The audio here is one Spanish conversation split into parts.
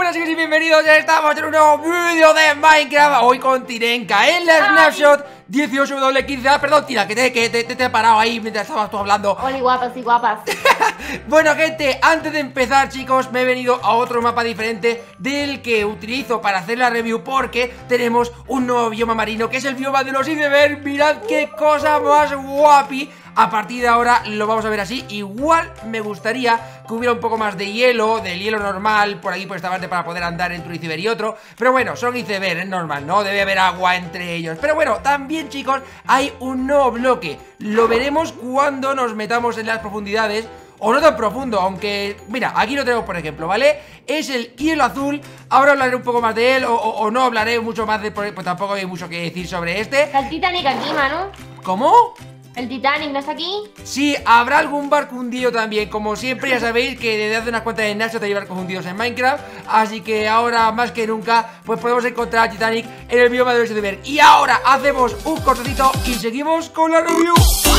buenas chicos y bienvenidos, ya estamos en un nuevo vídeo de Minecraft. Hoy con Tirenka en la Snapshot 18W15. Ah, perdón, Tira, que te he parado ahí mientras estabas tú hablando. Hola, guapas y guapas. Bueno, gente, antes de empezar, chicos, me he venido a otro mapa diferente del que utilizo para hacer la review, porque tenemos un nuevo bioma marino, que es el bioma de los icebergs. Mirad qué cosa más guapi. A partir de ahora lo vamos a ver así. Igual me gustaría que hubiera un poco más de hielo, del hielo normal por aquí, por esta parte, para poder andar entre un iceberg y otro. Pero bueno, son icebergs, es normal, ¿no? Debe haber agua entre ellos. Pero bueno, también, chicos, hay un nuevo bloque. Lo veremos cuando nos metamos en las profundidades. O no tan profundo, aunque... Mira, aquí lo tenemos, por ejemplo, ¿vale? Es el hielo azul. Ahora hablaré un poco más de él, o no hablaré mucho más de... Pues tampoco hay mucho que decir sobre este. Está el Titanic aquí, Manu. ¿Cómo? ¿El Titanic no está aquí? Sí, habrá algún barco hundido también. Como siempre, ya sabéis que desde hace unas cuantas de Nacho hay barcos hundidos en Minecraft. Así que ahora, más que nunca, pues podemos encontrar a Titanic en el bioma de los icebergs. Y ahora hacemos un cortecito y seguimos con la review.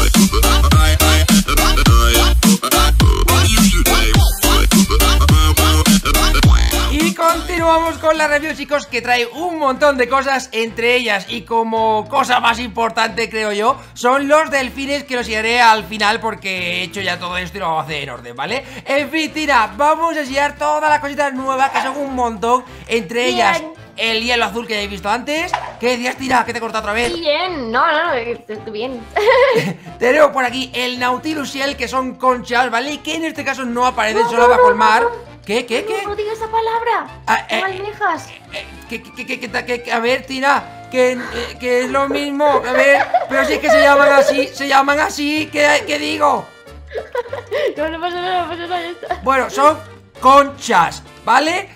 Y continuamos con la review, chicos, que trae un montón de cosas. Entre ellas, y como cosa más importante, creo yo, son los delfines, que los iré al final porque he hecho ya todo esto y lo vamos a hacer en orden, ¿vale? En fin, Tina, vamos a enseñar todas las cositas nuevas, que son un montón. Entre ellas, el hielo azul que ya he visto antes. ¿Qué decías, Tina? ¿Que te he cortado otra vez? Bien, no, estoy bien. Tenemos por aquí el Nautilus Shell, que son conchas, ¿vale? Y que en este caso no aparecen solo bajo el mar. ¿Qué? No digas esa palabra. No almejas. A ver, Tina, que es lo mismo. A ver, pero si es que se llaman así, ¿qué digo? No pasa nada, ya está. Bueno, son conchas, ¿vale?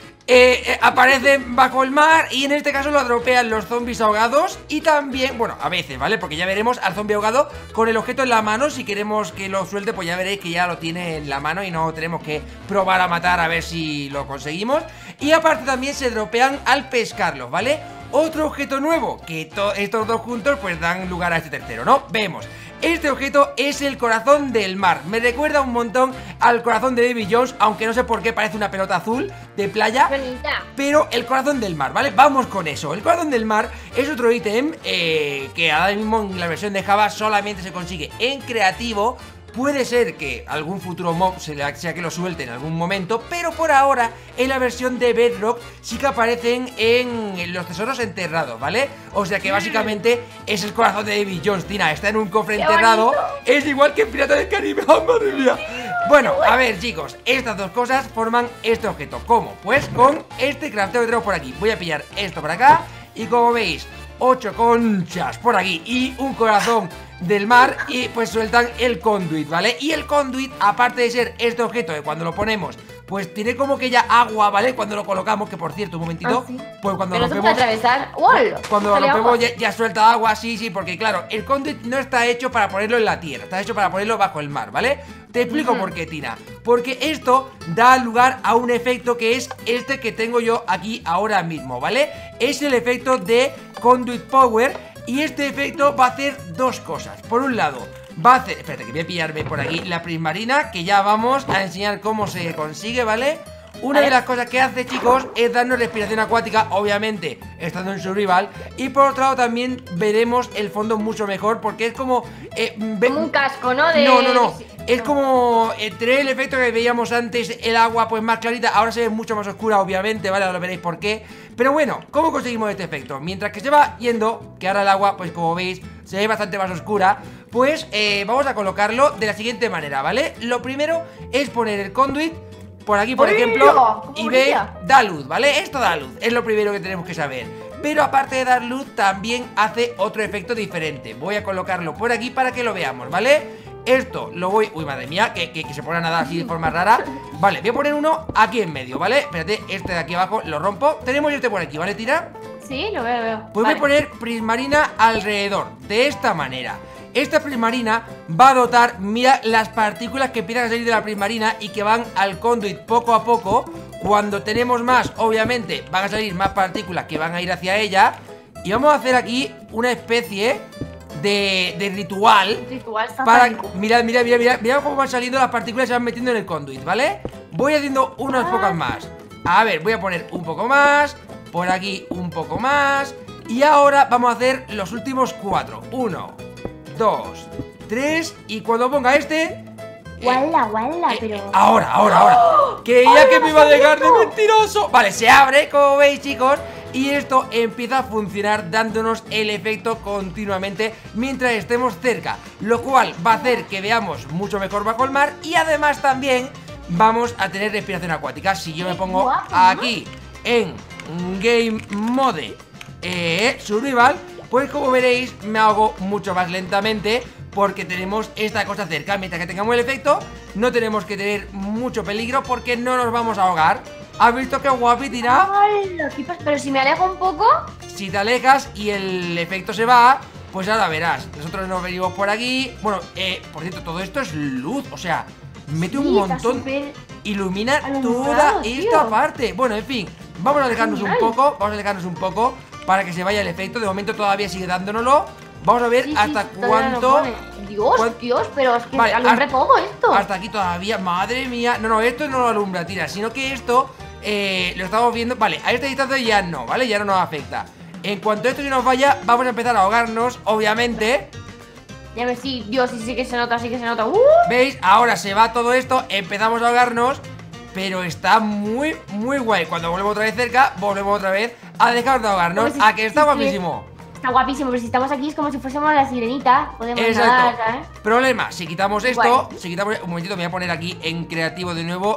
Aparecen bajo el mar y en este caso lo dropean los zombies ahogados. Y también, bueno, a veces, ¿vale? Porque ya veremos al zombie ahogado con el objeto en la mano. Si queremos que lo suelte, pues ya veréis que ya lo tiene en la mano y no tenemos que probar a matar a ver si lo conseguimos. Y aparte también se dropean al pescarlos, ¿vale? Otro objeto nuevo, que estos dos juntos pues dan lugar a este tercero, ¿no? Vemos. Este objeto es el corazón del mar. Me recuerda un montón al corazón de Davy Jones, aunque no sé por qué parece una pelota azul de playa. Bonita. Pero el corazón del mar, ¿vale? Vamos con eso. El corazón del mar es otro ítem que ahora mismo en la versión de Java solamente se consigue en creativo. Puede ser que algún futuro mob sea que lo suelte en algún momento, pero por ahora en la versión de Bedrock sí que aparecen en los tesoros enterrados, ¿vale? O sea que básicamente es el corazón de Davy Jones, Tina, está en un cofre enterrado. Es igual que en Piratas del Caribe. ¡Oh, madre mía! Bueno, a ver, chicos, estas dos cosas forman este objeto. ¿Cómo? Pues con este crafteo que tenemos por aquí. Voy a pillar esto por acá y como veis, 8 conchas por aquí y un corazón del mar, y pues sueltan el conduit, ¿vale? Y el conduit, aparte de ser este objeto que cuando lo ponemos pues tiene como que ya agua, ¿vale? Cuando lo colocamos, que por cierto, un momentito, ¿sí? pues cuando Pero lo no se puede rompemos, atravesar. cuando lo rompemos ya suelta agua, sí, porque claro, el conduit no está hecho para ponerlo en la tierra, está hecho para ponerlo bajo el mar, ¿vale? Te explico por qué, Tina. Porque esto da lugar a un efecto que es este que tengo yo aquí ahora mismo, ¿vale? Es el efecto de Conduit Power. Y este efecto va a hacer dos cosas. Por un lado, va a hacer... Espérate, que voy a pillarme por aquí la prismarina, que ya vamos a enseñar cómo se consigue, ¿vale? Una de las cosas que hace, chicos, es darnos respiración acuática, obviamente, estando en survival. Y por otro lado también veremos el fondo mucho mejor, porque es como... como un casco, ¿no? No. Es como tener el efecto que veíamos antes, el agua pues más clarita. Ahora se ve mucho más oscura, obviamente, ¿vale? Ahora lo veréis por qué. Pero bueno, ¿cómo conseguimos este efecto? Mientras que se va yendo, que ahora el agua, pues como veis, se ve bastante más oscura. Pues vamos a colocarlo de la siguiente manera, ¿vale? Lo primero es poner el conduit por aquí, por ejemplo, y ve, da luz, ¿vale? Esto da luz, es lo primero que tenemos que saber. Pero aparte de dar luz, también hace otro efecto diferente. Voy a colocarlo por aquí para que lo veamos, ¿vale? Esto lo voy... Uy, madre mía, que se pone a nadar así de forma rara. Vale, voy a poner uno aquí en medio, ¿vale? Espérate, este de aquí abajo lo rompo. Tenemos este por aquí, ¿vale, Tina? Sí, lo veo. Pues voy a poner prismarina alrededor, de esta manera. Esta prismarina va a dotar, mira, las partículas que empiezan a salir de la prismarina y que van al conduit poco a poco. Cuando tenemos más, obviamente, van a salir más partículas que van a ir hacia ella. Y vamos a hacer aquí una especie de ritual. Para, mirad cómo van saliendo las partículas y se van metiendo en el conduit, ¿vale? Voy haciendo unas pocas más. A ver, voy a poner un poco más. Por aquí un poco más. Y ahora vamos a hacer los últimos 4. 1, 2, 3. Y cuando ponga este... Guala, pero... Ahora. Creía que me iba a dejar de mentiroso. Vale, se abre, como veis, chicos. Y esto empieza a funcionar dándonos el efecto continuamente mientras estemos cerca, lo cual va a hacer que veamos mucho mejor bajo el mar. Y además también vamos a tener respiración acuática. Si yo me pongo aquí en Game Mode Survival, pues como veréis me ahogo mucho más lentamente, porque tenemos esta cosa cerca. Mientras que tengamos el efecto, no tenemos que tener mucho peligro, porque no nos vamos a ahogar. ¿Has visto qué guapi tira? Pero si me alejo un poco... Si te alejas y el efecto se va, pues ahora verás. Nosotros nos venimos por aquí. Bueno, por cierto, todo esto es luz. O sea, mete un montón. Ilumina toda esta parte. Bueno, en fin, vamos a alejarnos un poco. Vamos a alejarnos un poco para que se vaya el efecto. De momento todavía sigue dándonoslo. Vamos a ver hasta cuánto... Dios, pero es que vale, alumbra todo esto. Hasta aquí todavía, madre mía. No, esto no lo alumbra, tira, sino que esto lo estamos viendo. Vale, a esta distancia ya no, ¿vale? Ya no nos afecta. En cuanto esto se nos vaya, vamos a empezar a ahogarnos, obviamente. Ya ves, sí, Dios, sí que se nota, ¿Veis? Ahora se va todo esto, empezamos a ahogarnos. Pero está muy, muy guay. Cuando volvemos otra vez cerca, volvemos otra vez a dejar de ahogarnos. ¿A que está guapísimo? Está guapísimo, pero si estamos aquí es como si fuésemos la sirenita. Podemos nadar, ¿sabes? Problema, si quitamos esto, un momentito, me voy a poner aquí en creativo de nuevo.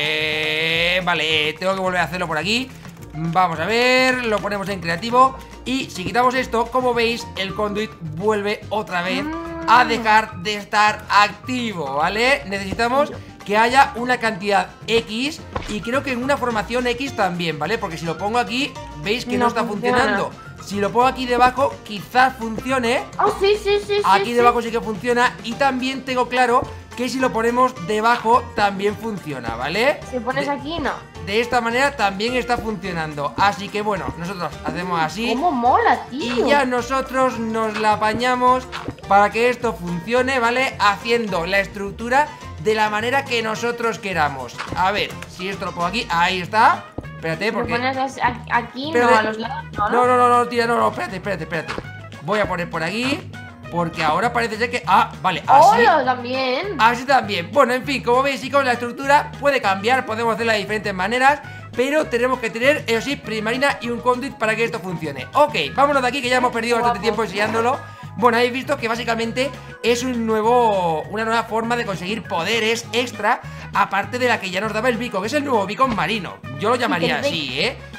Vale, tengo que volver a hacerlo por aquí. Vamos a ver, lo ponemos en creativo. Y si quitamos esto, como veis, el conduit vuelve otra vez a dejar de estar activo, ¿vale? Necesitamos que haya una cantidad X. Y creo que en una formación X también, ¿vale? Porque si lo pongo aquí, veis que no está funcionando. Si lo pongo aquí debajo, quizás funcione. Sí. Aquí debajo sí que funciona. Y también tengo claro que si lo ponemos debajo también funciona, ¿vale? Si pones aquí, no. De esta manera también está funcionando. Así que bueno, nosotros hacemos así. ¡Cómo mola, tío! Y ya nosotros nos la apañamos para que esto funcione, ¿vale? Haciendo la estructura de la manera que nosotros queramos. A ver, si esto lo pongo aquí, ahí está. Espérate, porque... ¿Lo pones aquí? Espérate. No, a los lados, no, tía, no, espérate. Voy a poner por aquí, porque ahora parece ser que... vale, así... ¡Hola, también! Así también. Bueno, en fin, como veis, chicos, la estructura puede cambiar, podemos hacerla de diferentes maneras, pero tenemos que tener, eso sí, primarina y un conduit para que esto funcione. Ok, vámonos de aquí, que ya hemos perdido bastante tiempo enseñándolo. Bueno, habéis visto que básicamente es una nueva forma de conseguir poderes extra, aparte de la que ya nos daba el beacon, que es el nuevo beacon marino. Yo lo llamaría así,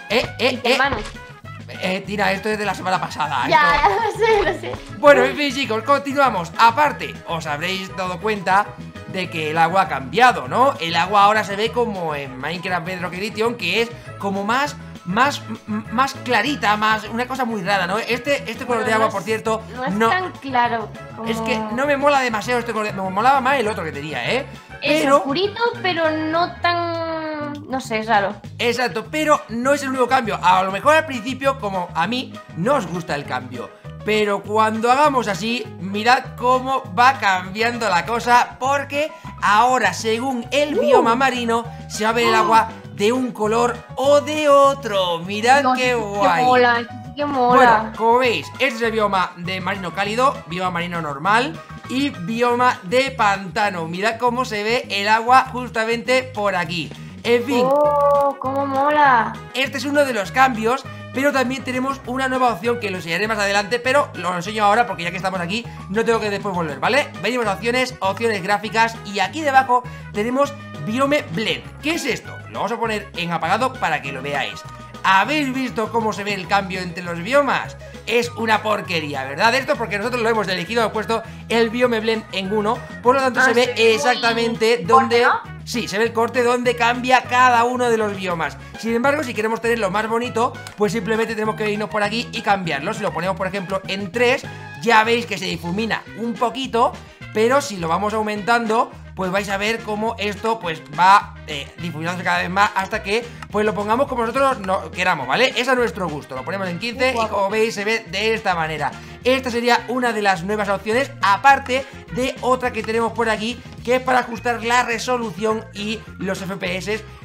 tira, esto es de la semana pasada. Ya, lo sé. Bueno, en fin, chicos, continuamos. Aparte, os habréis dado cuenta de que el agua ha cambiado, ¿no? El agua ahora se ve como en Minecraft Bedrock Edition, que es como más clarita, una cosa muy rara, ¿no? Este color de agua, por cierto, no es tan claro como... Es que no me mola demasiado este color. Me molaba más el otro que tenía, ¿eh? Es oscurito, pero no tan... No sé, es raro. Exacto, pero no es el único cambio. A lo mejor al principio, como a mí, no os gusta el cambio, pero cuando hagamos así, mirad cómo va cambiando la cosa, porque ahora, según el bioma marino, se va a ver el agua de un color o de otro. Mirad qué guay. Qué mola. Bueno, como veis, este es el bioma de marino cálido, bioma marino normal y bioma de pantano. Mirad cómo se ve el agua justamente por aquí. En fin, cómo mola. Este es uno de los cambios, pero también tenemos una nueva opción que lo enseñaré más adelante, pero lo enseño ahora porque ya que estamos aquí no tengo que después volver, ¿vale? Venimos a opciones gráficas, y aquí debajo tenemos Biome Blend. ¿Qué es esto? Lo vamos a poner en apagado para que lo veáis. ¿Habéis visto cómo se ve el cambio entre los biomas? Es una porquería, ¿verdad? Esto porque nosotros lo hemos elegido, hemos puesto el Biome Blend en 1, por lo tanto se ve exactamente donde... Sí, se ve el corte donde cambia cada uno de los biomas. Sin embargo, si queremos tenerlo más bonito, pues simplemente tenemos que irnos por aquí y cambiarlo. Si lo ponemos, por ejemplo, en 3, ya veis que se difumina un poquito, pero si lo vamos aumentando, pues vais a ver cómo esto pues va difuminándose cada vez más hasta que pues lo pongamos como nosotros queramos, ¿vale? Es a nuestro gusto. Lo ponemos en 15 y como veis se ve de esta manera. Esta sería una de las nuevas opciones, aparte de otra que tenemos por aquí, que es para ajustar la resolución y los FPS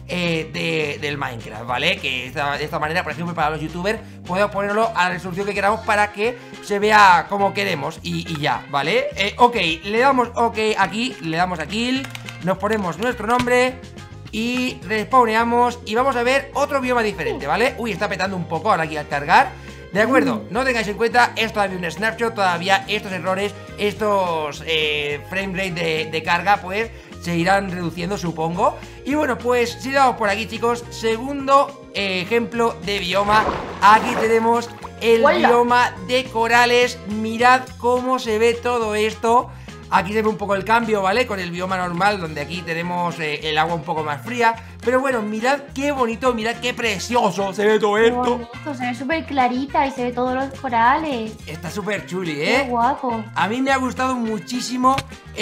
del Minecraft, ¿vale? Que de esta manera, por ejemplo, para los youtubers podemos ponerlo a la resolución que queramos para que se vea como queremos y ya, ¿vale? Ok, le damos ok aquí, le damos a kill, nos ponemos nuestro nombre y respawneamos y vamos a ver otro bioma diferente, ¿vale? Uy, está petando un poco ahora aquí al cargar. De acuerdo, no tengáis en cuenta, es todavía un snapshot, todavía estos errores, estos frame rate de carga, pues se irán reduciendo, supongo. Y bueno, pues si damos por aquí, chicos, segundo ejemplo de bioma. Aquí tenemos el bioma de corales. Mirad cómo se ve todo esto. Aquí se ve un poco el cambio, ¿vale? Con el bioma normal, donde aquí tenemos el agua un poco más fría. Pero bueno, mirad qué bonito, mirad qué precioso se ve todo esto. Bonito, se ve súper clarita y se ve todos los corales. Está súper chuli, ¿eh? Qué guapo. A mí me ha gustado muchísimo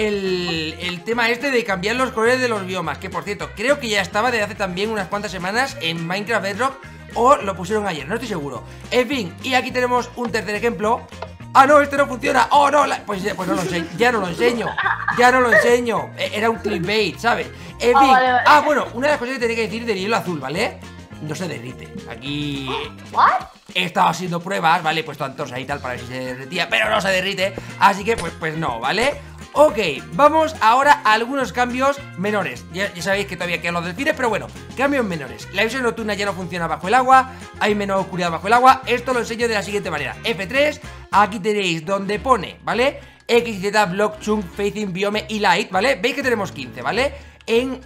el tema este de cambiar los colores de los biomas. Que por cierto, creo que ya estaba desde hace también unas cuantas semanas en Minecraft Bedrock. O lo pusieron ayer, no estoy seguro. En fin, y aquí tenemos un tercer ejemplo. ¡Ah, no! Este no funciona. ¡Oh, no! Pues no lo enseño. Ya no lo enseño. Ya no lo enseño. Era un clickbait, ¿sabes? En fin. Vale. Ah, bueno, una de las cosas que tenía que decir del hielo azul, ¿vale? No se derrite. Aquí... ¿What? He estado haciendo pruebas, ¿vale? He puesto antorcha y tal para ver si se derretía, pero no se derrite. Así que, pues no, ¿vale? Ok, vamos ahora a algunos cambios menores. Ya sabéis que todavía quedan los delfines, pero bueno, cambios menores. La visión nocturna ya no funciona bajo el agua, hay menos oscuridad bajo el agua. Esto lo enseño de la siguiente manera. F3, aquí tenéis donde pone, ¿vale? X, Z, Block, Chunk, Facing, Biome y Light, ¿vale? Veis que tenemos 15, ¿vale? En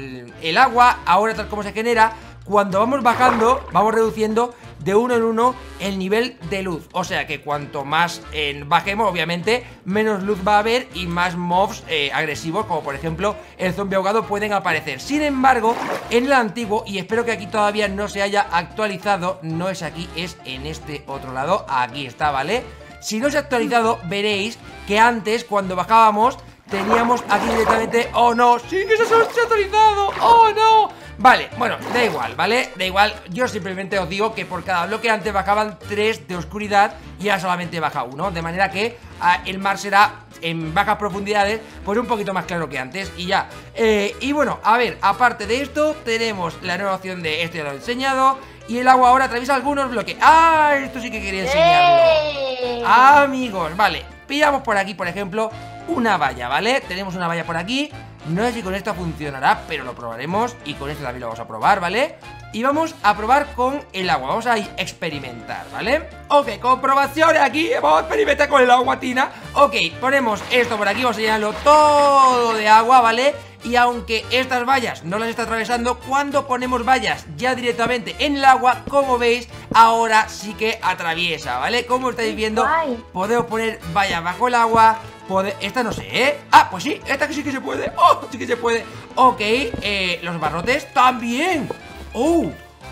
el agua, ahora tal como se genera, cuando vamos bajando, vamos reduciendo de uno en uno el nivel de luz. O sea que cuanto más bajemos, obviamente, menos luz va a haber y más mobs agresivos, como por ejemplo el zombie ahogado, pueden aparecer. Sin embargo, en el antiguo, y espero que aquí todavía no se haya actualizado, no es aquí, es en este otro lado, aquí está, ¿vale? Si no se ha actualizado, veréis que antes, cuando bajábamos, teníamos aquí directamente... ¡Oh, no! ¡Sí que se ha actualizado! ¡Oh, no! Vale, bueno, da igual, ¿vale? Da igual, yo simplemente os digo que por cada bloque antes bajaban 3 de oscuridad y ahora solamente baja 1. De manera que el mar será en bajas profundidades pues un poquito más claro que antes y ya. Y bueno, a ver, aparte de esto tenemos la nueva opción de esto, ya lo he enseñado. Y el agua ahora atraviesa algunos bloques. ¡Ah! Esto sí que quería enseñarlo. Amigos, vale, pillamos por aquí, por ejemplo, una valla, ¿vale? Tenemos una valla por aquí. No sé si con esto funcionará, pero lo probaremos. Y con esto también lo vamos a probar, ¿vale? Y vamos a probar con el agua. Vamos a experimentar, ¿vale? Ok, comprobaciones aquí. Vamos a experimentar con el agua, Tina. Ok, ponemos esto por aquí. Vamos a llenarlo todo de agua, ¿vale? Y aunque estas vallas no las está atravesando, cuando ponemos vallas ya directamente en el agua, como veis, ahora sí que atraviesa, ¿vale? Como estáis viendo, podemos poner vallas bajo el agua. Esta no sé, ¿eh? Ah, pues sí, esta que sí que se puede. ¡Oh! Sí que se puede. Ok, los barrotes también. ¡Oh!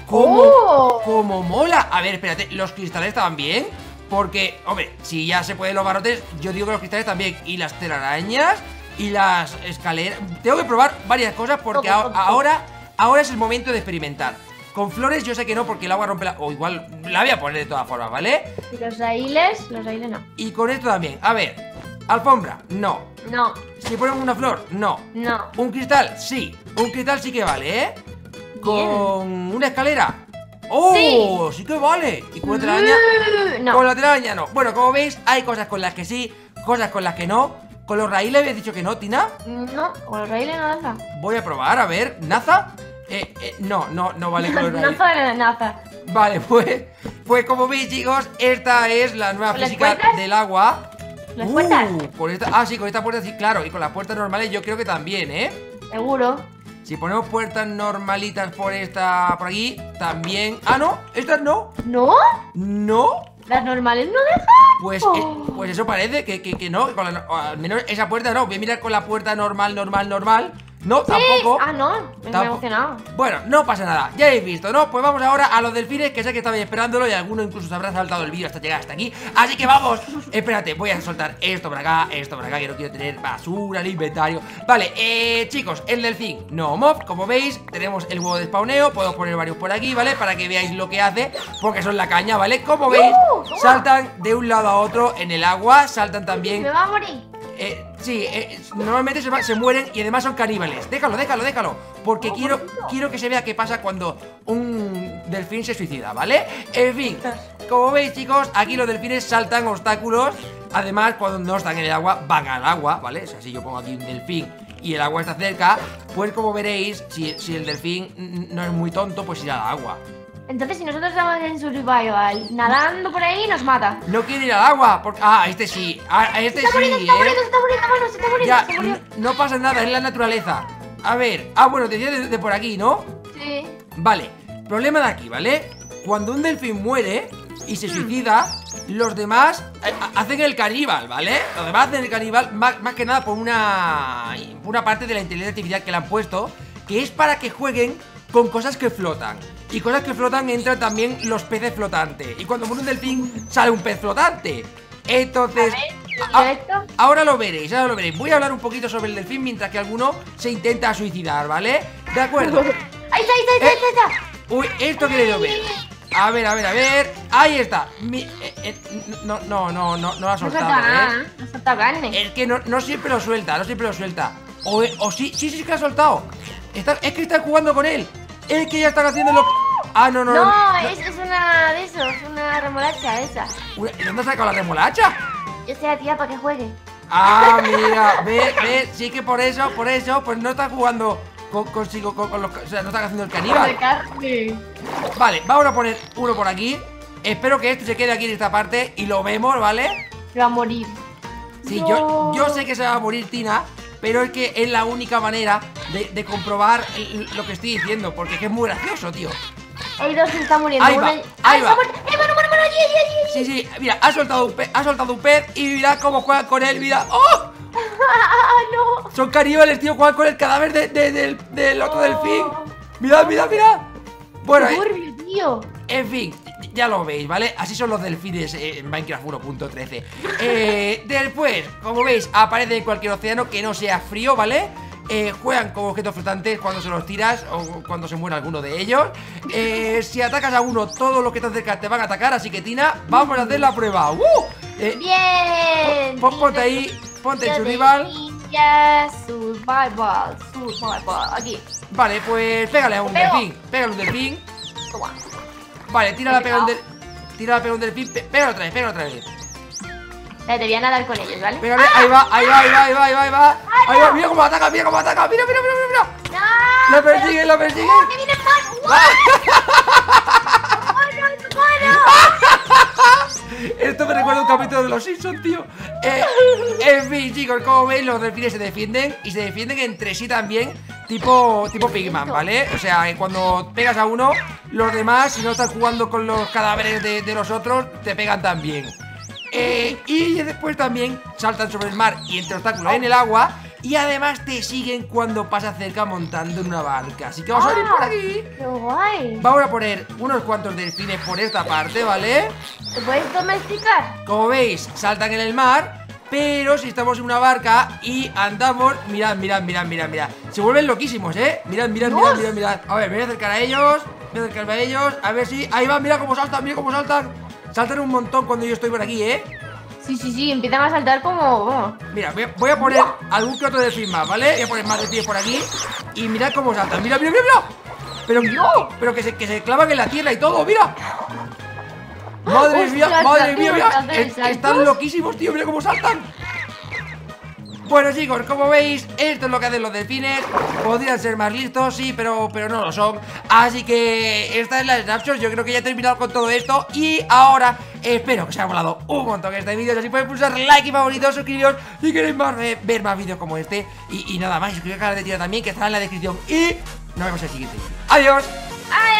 ¡Cómo mola! A ver, espérate, ¿los cristales estaban bien? Porque, hombre, si ya se pueden los barrotes, yo digo que los cristales también. Y las telarañas y las escaleras. Tengo que probar varias cosas porque ahora es el momento de experimentar. Con flores yo sé que no, porque el agua rompe la... O igual la voy a poner de todas formas, ¿vale? Y los raíles no. Y con esto también, a ver. Alfombra, no. No. Si ponemos una flor, no. No. Un cristal, sí. Un cristal sí que vale, ¿eh? Con una escalera. ¡Oh! Sí que vale. ¿Y con la telaraña? No. Con la telaraña no. Bueno, como veis, hay cosas con las que sí, cosas con las que no. ¿Con los raíles habías dicho que no, Tina? No, con los raíles no lanza. Voy a probar, a ver. ¿Naza? No vale con los raíles. Naza. Vale, pues como veis, chicos, esta es la nueva física del agua. ¿Las puertas? Con esta, sí, con esta puerta sí, claro. Y con las puertas normales yo creo que también, ¿eh? Seguro. Si ponemos puertas normalitas por aquí, también... Ah, no, estas no. ¿No? ¿No? ¿Las normales no dejan? Pues eso parece que no, al menos esa puerta no. Voy a mirar con la puerta normal. No, ¿Sí? tampoco. Ah, no, me he emocionado. Bueno, no pasa nada, ya habéis visto, ¿no? Pues vamos ahora a los delfines, que sé que estabais esperándolo y alguno incluso se habrá saltado el vídeo hasta llegar hasta aquí. Así que vamos, espérate, voy a soltar esto por acá, que no quiero tener basura en el inventario. Vale, chicos, el delfín no mob, como veis, tenemos el huevo de spawneo. Podemos poner varios por aquí, ¿vale? Para que veáis lo que hace, porque son la caña, ¿vale? Como veis, saltan de un lado a otro en el agua, saltan también... Me va a morir. Sí, normalmente se mueren y además son caníbales. Déjalo. Porque quiero que se vea qué pasa cuando un delfín se suicida, ¿vale? En fin, como veis, chicos, aquí los delfines saltan obstáculos. Además, cuando no están en el agua, van al agua, ¿vale? O sea, si yo pongo aquí un delfín y el agua está cerca, pues como veréis, si el delfín no es muy tonto, pues irá al agua. Entonces, si nosotros estamos en survival nadando por ahí, nos mata. No quiere ir al agua, porque... este sí, este Se está sí, muriendo, se está muriendo, Ya, se murió. no pasa nada, es la naturaleza. A ver, bueno, te decía de por aquí, ¿no? Sí. Vale, problema de aquí, ¿vale? Cuando un delfín muere y se suicida, los demás hacen el caníbal, ¿vale? Los demás hacen el caníbal más que nada por una parte de la inteligencia artificial que le han puesto, que es para que jueguen con cosas que flotan. Y cosas que flotan entran también los peces flotantes. Y cuando muere un delfín sale un pez flotante. Entonces, ahora lo veréis, Voy a hablar un poquito sobre el delfín mientras que alguno se intenta suicidar, ¿vale? De acuerdo. Ahí está. Uy, esto quiero yo ver. A ver. Ahí está. No lo ha soltado, ¿eh? No solta carne. Es que no siempre lo suelta, O sí que lo ha soltado. Es que están jugando con él. Es que ya están haciendo lo que... No, es una de esos, una remolacha esa. ¿De dónde has sacado la remolacha? Yo sé, tía, para que juegue. Mira, ve, sí que por eso, pues no está jugando con los... O sea, no está haciendo el caníbal. Vale, vamos a poner uno por aquí. Espero que este se quede aquí en esta parte y lo vemos, ¿vale? Se va a morir. Sí, yo sé que se va a morir, Tina, pero es que es la única manera de comprobar lo que estoy diciendo, porque es que es muy gracioso, tío. El dos se está muriendo. Ahí va. Allí. Sí, mira, ha soltado un pez y mira cómo juegan con él, mira. ¡Oh! No. Son caníbales, tío, juegan con el cadáver del otro delfín. Mirad. Bueno, tío. En fin, ya lo veis, ¿vale? Así son los delfines en Minecraft 1.13. Después, como veis, aparece en cualquier océano que no sea frío, ¿vale? Juegan con objetos flotantes cuando se los tiras o cuando se muere alguno de ellos. Si atacas a uno, todos los que están cerca te van a atacar. Así que, Tina, vamos a hacer la prueba. Bien. Ponte ahí, ponte en survival. Survival. Aquí. Vale, pues pégale a un delfín. Toma. Vale, tírala, pega un delfín. Pégale otra vez. Te voy a nadar con ellos, ¿vale? Pégale, ahí va. Ahí va, mira cómo ataca. Mira. ¡No! Lo persiguen. ¡Que viene Esto me recuerda a un capítulo de los Simpsons, tío. En fin, chicos, como veis, los delfines se defienden. Y se defienden entre sí también, tipo Pigman, ¿vale? O sea, que cuando pegas a uno, los demás, si no están jugando con los cadáveres de los otros, te pegan también. Y después también saltan sobre el mar y entre obstáculos en el agua. Y además te siguen cuando pasas cerca montando en una barca. Así que vamos a ir por aquí. ¡Qué guay! Vamos a poner unos cuantos delfines por esta parte, ¿vale? ¿Te puedes domesticar? Como veis, saltan en el mar. Pero si estamos en una barca y andamos... Mirad. Se vuelven loquísimos, ¿eh? Mirad. A ver, me voy a acercar a ellos. A ver si... Ahí va, mira cómo saltan. Saltan un montón cuando yo estoy por aquí, ¿eh? Sí, empiezan a saltar como... Mira, voy a poner algún que otro delfín más, ¿vale? Voy a poner más delfines por aquí. Y mirad cómo saltan, mira. Pero que se clavan en la tierra y todo, mira. Madre mía. Están loquísimos, tío, mira cómo saltan. Bueno, chicos, como veis, esto es lo que hacen los delfines. Podrían ser más listos, sí, pero no lo son. Así que esta es la Snapshot. Yo creo que ya he terminado con todo esto. Y ahora espero que os haya molado un montón este vídeo. Así podéis pulsar like y favorito, suscribiros si queréis ver más vídeos como este. Y nada más, suscribiros al canal de Tina también, que estará en la descripción. Y nos vemos en el siguiente vídeo. ¡Adiós!